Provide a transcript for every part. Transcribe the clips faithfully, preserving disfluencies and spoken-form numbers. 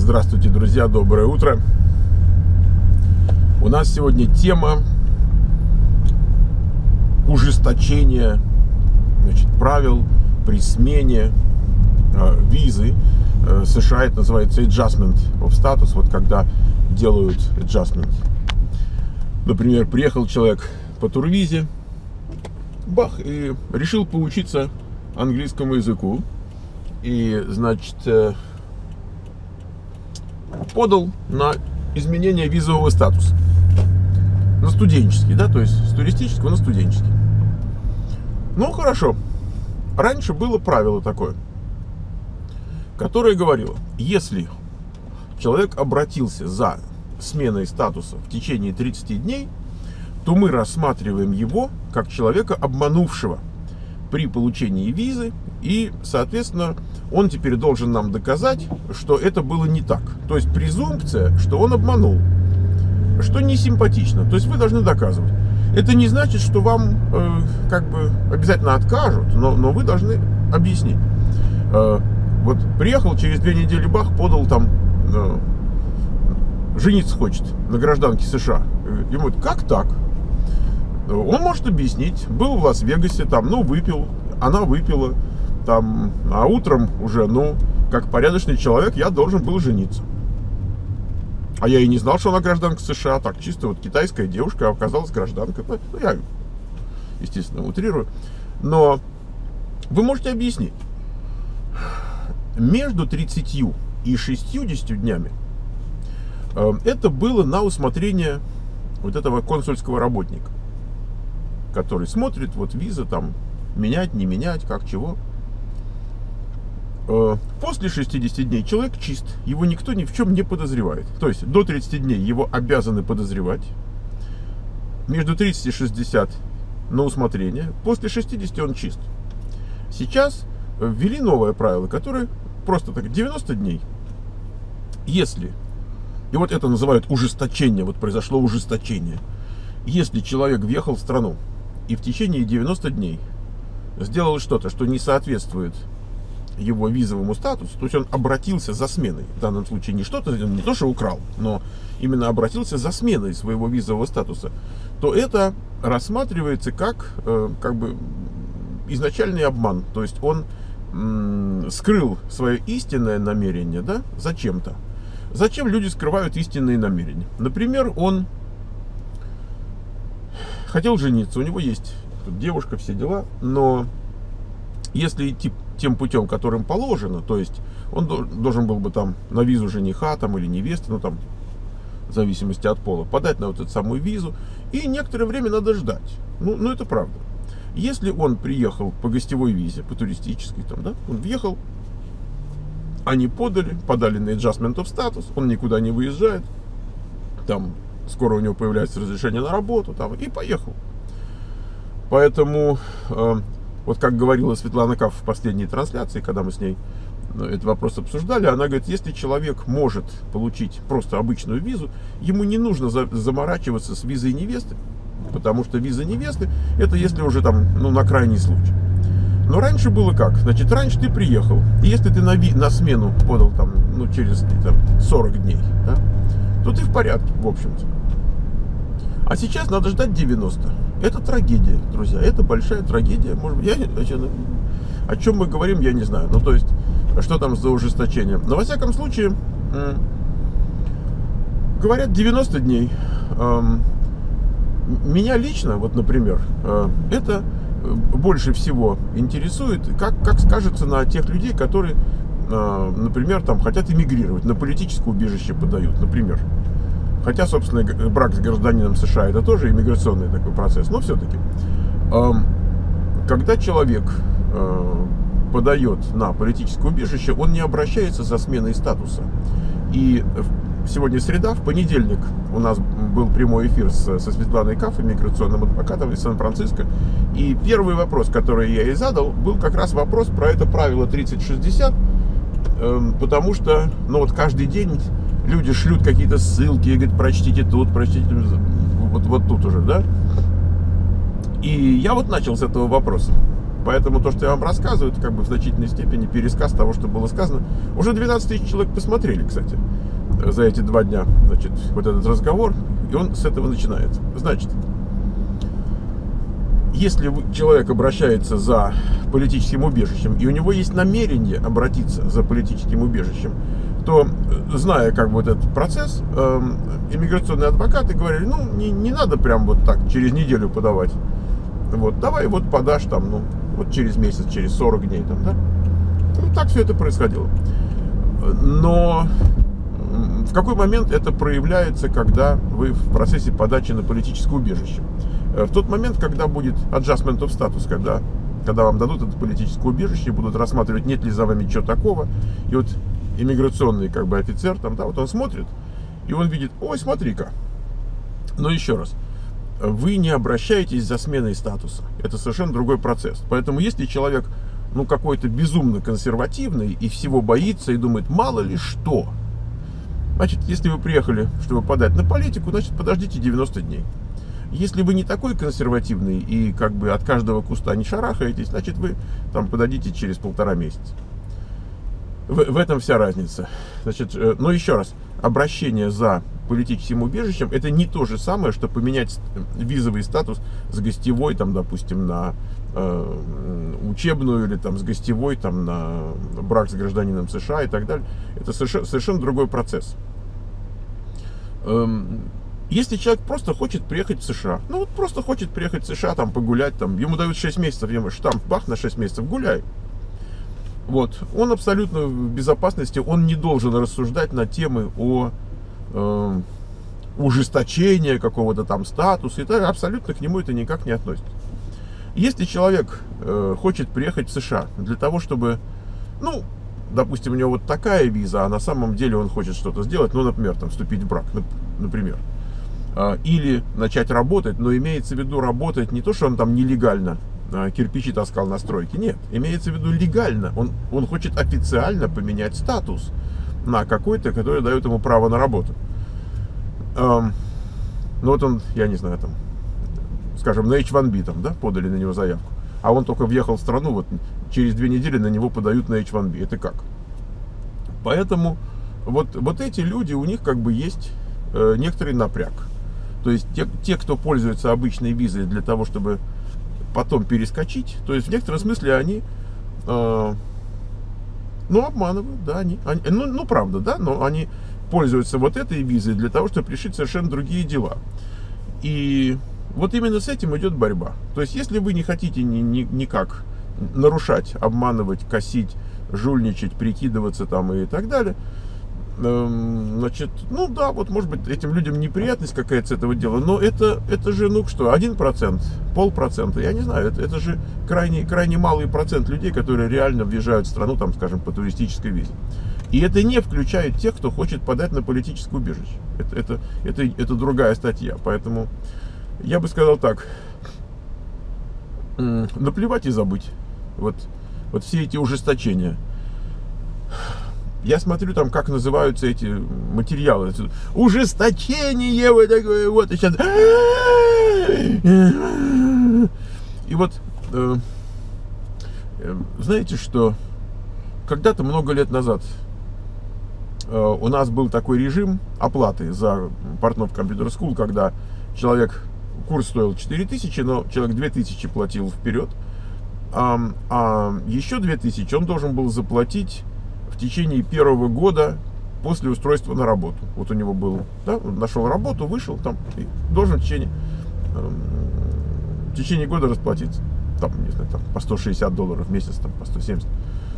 Здравствуйте, друзья, доброе утро. У нас сегодня тема ужесточения, значит, правил при смене э, визы. Э, США это называется adjustment of status, вот когда делают adjustment. Например, приехал человек по турвизе, бах, и решил поучиться английскому языку. И, значит, э, подал на изменение визового статуса. На студенческий, да, то есть с туристического на студенческий. Ну, хорошо. Раньше было правило такое, которое говорило, если человек обратился за сменой статуса в течение тридцати дней, то мы рассматриваем его как человека, обманувшего при получении визы, и, соответственно, он теперь должен нам доказать, что это было не так. То есть презумпция, что он обманул, что не симпатично. То есть вы должны доказывать. Это не значит, что вам э, как бы обязательно откажут, но, но вы должны объяснить. Э, вот приехал, через две недели бах, подал там, э, жениться хочет на гражданке США. Ему говорят, как так? Он может объяснить. Был в Лас-Вегасе, там, ну, выпил, она выпила, там, а утром уже, ну, как порядочный человек, я должен был жениться. А я и не знал, что она гражданка США. Так, чисто вот китайская девушка оказалась гражданкой. Ну, я, естественно, утрирую. Но вы можете объяснить. Между тридцатью и шестьюдесятью днями э, это было на усмотрение вот этого консульского работника, который смотрит, вот виза там, менять, не менять, как, чего. После шестидесяти дней человек чист, его никто ни в чем не подозревает. То есть до тридцати дней его обязаны подозревать, между тридцатью и шестьдесят на усмотрение, после шестидесяти он чист. Сейчас ввели новое правило, которое просто так, девяносто дней. Если, и вот это называют ужесточение, вот произошло ужесточение, если человек въехал в страну и в течение девяноста дней сделал что-то, что не соответствует его визовому статусу, то есть он обратился за сменой, в данном случае не что-то, не то, что украл, но именно обратился за сменой своего визового статуса, то это рассматривается как, э, как бы изначальный обман. То есть он м, скрыл свое истинное намерение, да, зачем-то. Зачем люди скрывают истинные намерения? Например, он хотел жениться, у него есть тут девушка, все дела, но если идти тем путем, которым положено, то есть он должен был бы там на визу жениха там, или невесты, ну там, в зависимости от пола, подать на вот эту самую визу, и некоторое время надо ждать. Ну, ну это правда. Если он приехал по гостевой визе, по туристической, там, да, он въехал, они подали, подали на adjustment of status, он никуда не выезжает, там, скоро у него появляется разрешение на работу, там, и поехал. Поэтому э, вот как говорила Светлана Каф в последней трансляции, когда мы с ней этот вопрос обсуждали, она говорит, если человек может получить просто обычную визу, ему не нужно за, заморачиваться с визой невесты, потому что виза невесты это если уже там, ну, на крайний случай. Но раньше было как? Значит, раньше ты приехал, и если ты на, ви, на смену подал там, ну, через там, сорок дней, да, то ты в порядке, в общем-то. А сейчас надо ждать девяносто. Это трагедия, друзья, это большая трагедия. Может быть, я, о чем мы говорим, я не знаю. Ну, то есть, что там за ужесточение. Но, во всяком случае, говорят, девяносто дней. Меня лично, вот, например, это больше всего интересует, как, как скажется на тех людей, которые, например, там хотят эмигрировать, на политическое убежище подают, например. Хотя, собственно, брак с гражданином США это тоже иммиграционный такой процесс, но все-таки, когда человек подает на политическое убежище, он не обращается за сменой статуса. И сегодня среда, в понедельник у нас был прямой эфир со Светланой Каф, иммиграционным адвокатом из Сан-Франциско. И первый вопрос, который я ей задал, был как раз вопрос про это правило тридцать шестьдесят, потому что, ну вот каждый день люди шлют какие-то ссылки и говорят, прочтите тут, прочтите вот, вот тут уже, да. И я вот начал с этого вопроса. Поэтому то, что я вам рассказываю, это как бы в значительной степени пересказ того, что было сказано. Уже двенадцать тысяч человек посмотрели, кстати, за эти два дня, значит, вот этот разговор, и он с этого начинается. Значит, если человек обращается за политическим убежищем, и у него есть намерение обратиться за политическим убежищем, то, зная как бы вот этот процесс, э, иммиграционные адвокаты говорили, ну, не, не надо прям вот так через неделю подавать. Вот, давай вот подашь там, ну, вот через месяц, через сорок дней там, да? Ну, так все это происходило. Но в какой момент это проявляется, когда вы в процессе подачи на политическое убежище? В тот момент, когда будет adjustment of status, когда, когда вам дадут это политическое убежище, будут рассматривать, нет ли за вами чего такого, и вот иммиграционный как бы офицер, там, да, вот он смотрит, и он видит, ой, смотри-ка. Но еще раз, вы не обращаетесь за сменой статуса. Это совершенно другой процесс. Поэтому если человек, ну, какой-то безумно консервативный и всего боится и думает, мало ли что, значит, если вы приехали, чтобы подать на политику, значит, подождите девяносто дней. Если вы не такой консервативный и как бы от каждого куста не шарахаетесь, значит, вы там подадите через полтора месяца. В, в этом вся разница. Значит, но еще раз, обращение за политическим убежищем — это не то же самое, что поменять визовый статус с гостевой, там, допустим, на э, учебную, или там с гостевой там, на брак с гражданином США и так далее. Это совершенно, совершенно другой процесс. Эм, если человек просто хочет приехать в США, ну вот просто хочет приехать в США, там погулять, там, ему дают шесть месяцев, ему штамп, бах, на шесть месяцев, гуляй. Вот, он абсолютно в безопасности, он не должен рассуждать на темы о э, ужесточении какого-то там статуса, и так, абсолютно к нему это никак не относится. Если человек э, хочет приехать в США для того, чтобы, ну, допустим, у него вот такая виза, а на самом деле он хочет что-то сделать, ну, например, там, вступить в брак, например, э, или начать работать, но имеется в виду работать не то, что он там нелегально кирпичи таскал на стройке. Нет, имеется в виду легально. Он, он хочет официально поменять статус на какой-то, который дает ему право на работу. Эм, ну вот он, я не знаю, там, скажем, на эйч ван би там, да, подали на него заявку. А он только въехал в страну, вот через две недели на него подают на эйч ван би. Это как? Поэтому вот, вот эти люди, у них как бы есть э, некоторый напряг. То есть те, те, кто пользуется обычной визой для того, чтобы потом перескочить, то есть в некотором смысле они, э, ну, обманывают, да, они, они ну, ну, правда, да, но они пользуются вот этой визой для того, чтобы решить совершенно другие дела. И вот именно с этим идет борьба. То есть, если вы не хотите ни, ни, никак нарушать, обманывать, косить, жульничать, прикидываться там и так далее, значит, ну да, вот может быть этим людям неприятность какая-то с этого дела, но это, это же, ну что, один процент, полпроцента, я не знаю, это, это же крайне, крайне малый процент людей, которые реально въезжают в страну, там, скажем, по туристической визе. И это не включает тех, кто хочет подать на политическое убежище. Это, это, это, это другая статья, поэтому я бы сказал так, наплевать и забыть. Вот, вот все эти ужесточения. Я смотрю там, как называются эти материалы. Ужесточение вот такое вот. И сейчас... И вот, э, знаете что, когда-то много лет назад э, у нас был такой режим оплаты за Портнов Computer School, когда человек, курс стоил четыре тысячи, но человек две тысячи платил вперед, а, а еще две тысячи он должен был заплатить в течение первого года после устройства на работу. Вот у него был, да, он нашел работу, вышел там, и должен в течение, э, в течение года расплатиться. Там, не знаю, там, по сто шестьдесят долларов в месяц, там, по сто семьдесят.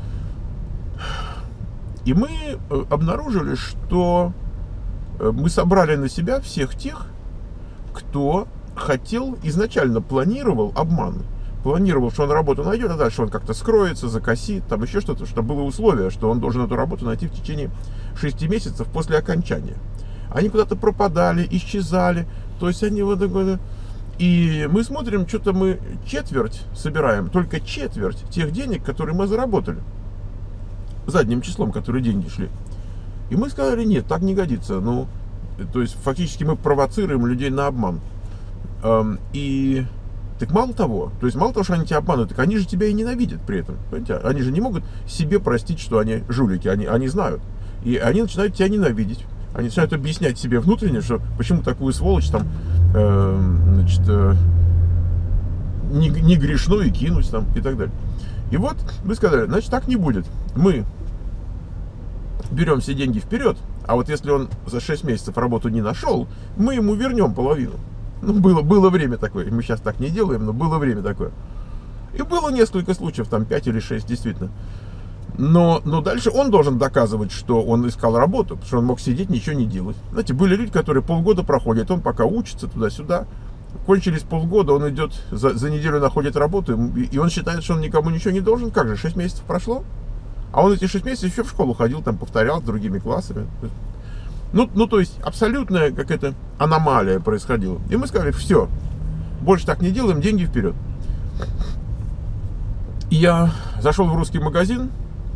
И мы обнаружили, что мы собрали на себя всех тех, кто хотел, изначально планировал обман. Планировал, что он работу найдет, а дальше он как-то скроется, закосит, там еще что-то, что было условие, что он должен эту работу найти в течение шести месяцев после окончания. Они куда-то пропадали, исчезали, то есть они вот такое. И мы смотрим, что-то мы четверть собираем, только четверть тех денег, которые мы заработали. Задним числом, которые деньги шли. И мы сказали, нет, так не годится. Ну, то есть фактически мы провоцируем людей на обман. И Так мало того, то есть мало того, что они тебя обманывают, так они же тебя и ненавидят при этом. Понимаете? Они же не могут себе простить, что они жулики, они, они знают. И они начинают тебя ненавидеть. Они начинают объяснять себе внутренне, что почему такую сволочь там, э, значит, э, не, не грешно и кинуть там и так далее. И вот мы сказали, значит, так не будет. Мы берем все деньги вперед, а вот если он за шесть месяцев работу не нашел, мы ему вернем половину. Ну, было, было время такое. Мы сейчас так не делаем, но было время такое. И было несколько случаев, там пять или шесть, действительно. Но, но дальше он должен доказывать, что он искал работу, потому что он мог сидеть, ничего не делать. Знаете, были люди, которые полгода проходят, он пока учится туда-сюда. Кончились полгода, он идет, за, за неделю находит работу, и он считает, что он никому ничего не должен. Как же, шесть месяцев прошло? А он эти шесть месяцев еще в школу ходил, там повторял с другими классами. Ну, ну то есть, абсолютная какая-то аномалия происходила. И мы сказали, все, больше так не делаем, деньги вперед. И я зашел в русский магазин,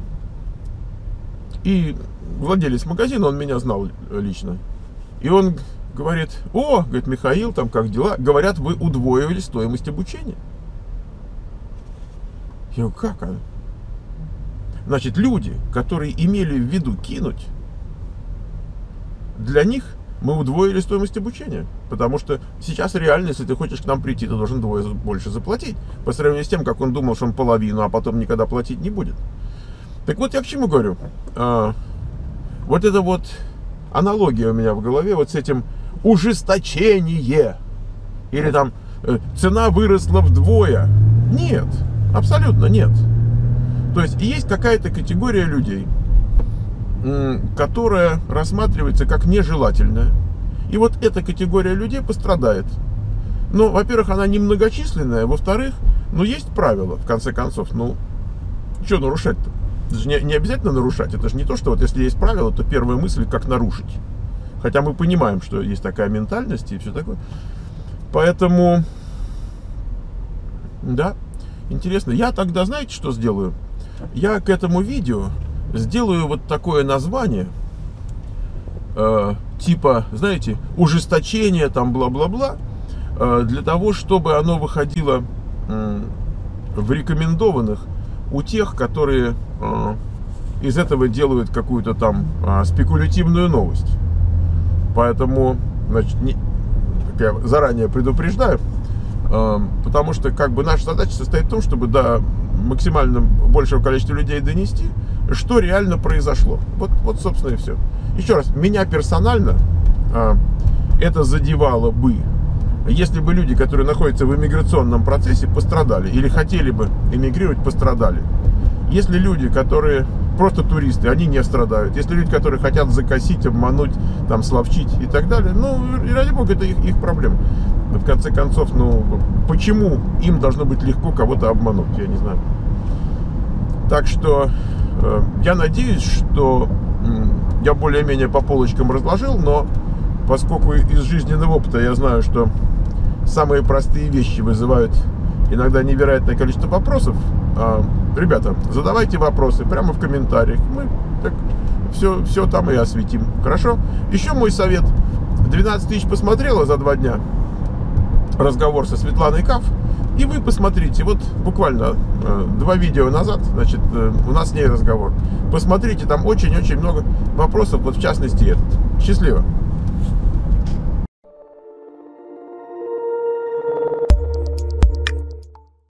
и владелец магазина, он меня знал лично. И он говорит, о, говорит, Михаил, там как дела? Говорят, вы удвоили стоимость обучения. Я говорю, как она? Значит, люди, которые имели в виду кинуть, для них мы удвоили стоимость обучения. Потому что сейчас реально, если ты хочешь к нам прийти, ты должен вдвое больше заплатить. По сравнению с тем, как он думал, что он половину, а потом никогда платить не будет. Так вот, я к чему говорю. А, вот это вот аналогия у меня в голове вот с этим ужесточение. Или там цена выросла вдвое. Нет, абсолютно нет. То есть есть какая-то категория людей, которая рассматривается как нежелательная. И вот эта категория людей пострадает. Ну, во-первых, она немногочисленная, во-вторых, ну, есть правила, в конце концов. Ну, что нарушать-то? Это же не, не обязательно нарушать. Это же не то, что вот если есть правила, то первая мысль, как нарушить. Хотя мы понимаем, что есть такая ментальность и все такое. Поэтому, да, интересно. Я тогда, знаете, что сделаю? Я к этому видео сделаю вот такое название, э, типа, знаете, ужесточение, там, бла-бла-бла, э, для того, чтобы оно выходило э, в рекомендованных у тех, которые э, из этого делают какую-то там э, спекулятивную новость. Поэтому, значит, не, я заранее предупреждаю, э, потому что, как бы, наша задача состоит в том, чтобы до максимально большего количества людей донести, что реально произошло. Вот, вот собственно, и все. Еще раз, меня персонально а, это задевало бы, если бы люди, которые находятся в иммиграционном процессе, пострадали, или хотели бы эмигрировать, пострадали. Если люди, которые просто туристы, они не страдают. Если люди, которые хотят закосить, обмануть, там, словчить и так далее, ну, и ради бога, это их, их проблема. В конце концов, ну, почему им должно быть легко кого-то обмануть, я не знаю. Так что э, я надеюсь, что э, я более-менее по полочкам разложил, но поскольку из жизненного опыта я знаю, что самые простые вещи вызывают иногда невероятное количество вопросов, э, ребята, задавайте вопросы прямо в комментариях, мы так все, все там и осветим. Хорошо? Еще мой совет. двенадцать тысяч посмотрела за два дня разговор со Светланой Каф, и вы посмотрите, вот буквально э, два видео назад, значит, э, у нас с ней разговор. Посмотрите, там очень-очень много вопросов, вот в частности этот. Счастливо!